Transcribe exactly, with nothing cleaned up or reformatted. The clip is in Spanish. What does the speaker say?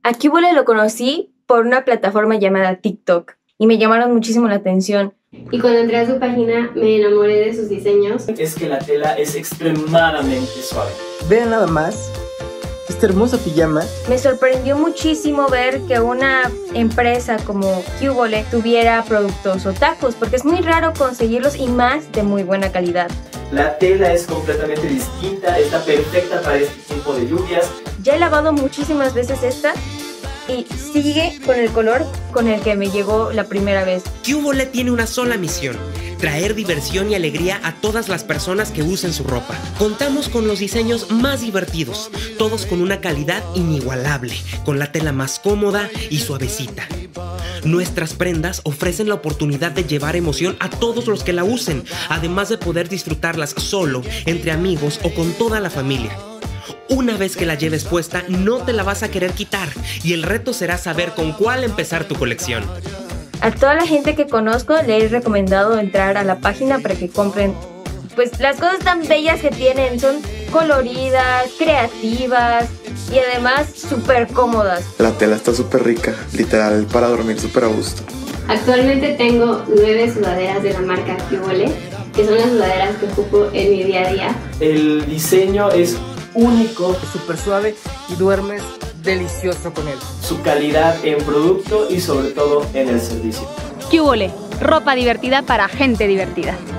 A Cubole lo conocí por una plataforma llamada TikTok y me llamaron muchísimo la atención. Y cuando entré a su página me enamoré de sus diseños. Es que la tela es extremadamente suave. Vean nada más este hermoso pijama. Me sorprendió muchísimo ver que una empresa como Cubole tuviera productos otakus, porque es muy raro conseguirlos y más de muy buena calidad. La tela es completamente distinta, está perfecta para este tipo de lluvias. Ya he lavado muchísimas veces esta y sigue con el color con el que me llegó la primera vez. Cubole tiene una sola misión: traer diversión y alegría a todas las personas que usen su ropa. Contamos con los diseños más divertidos, todos con una calidad inigualable, con la tela más cómoda y suavecita. Nuestras prendas ofrecen la oportunidad de llevar emoción a todos los que la usen, además de poder disfrutarlas solo, entre amigos o con toda la familia. Una vez que la lleves puesta, no te la vas a querer quitar, y el reto será saber con cuál empezar tu colección. A toda la gente que conozco le he recomendado entrar a la página para que compren pues las cosas tan bellas que tienen. Son coloridas, creativas y además súper cómodas. La tela está súper rica, literal para dormir súper a gusto. Actualmente tengo nueve sudaderas de la marca Cubole, que son las sudaderas que ocupo en mi día a día. El diseño es único, Es súper suave y duermes delicioso con él. su calidad en producto y sobre todo en el servicio. Cubole, ropa divertida para gente divertida.